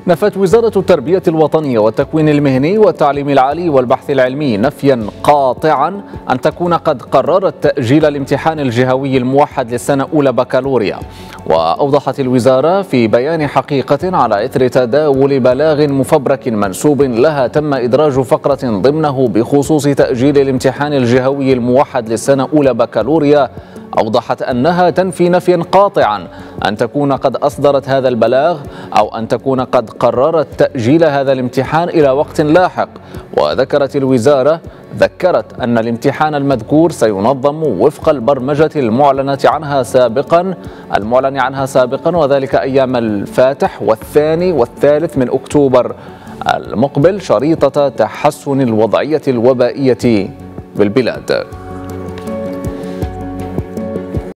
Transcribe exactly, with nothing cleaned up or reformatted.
نفت وزارة التربية الوطنية والتكوين المهني والتعليم العالي والبحث العلمي نفيا قاطعا أن تكون قد قررت تأجيل الامتحان الجهوي الموحد للسنة أولى بكالوريا. وأوضحت الوزارة في بيان حقيقة على إثر تداول بلاغ مفبرك منسوب لها تم إدراج فقرة ضمنه بخصوص تأجيل الامتحان الجهوي الموحد للسنة أولى بكالوريا، أوضحت أنها تنفي نفيا قاطعا أن تكون قد أصدرت هذا البلاغ أو أن تكون قد قررت تأجيل هذا الامتحان إلى وقت لاحق. وذكرت الوزارة ذكرت أن الامتحان المذكور سينظم وفق البرمجة المعلنة عنها سابقا المعلن عنها سابقا وذلك أيام الفاتح والثاني والثالث من أكتوبر المقبل شريطة تحسن الوضعية الوبائية بالبلاد.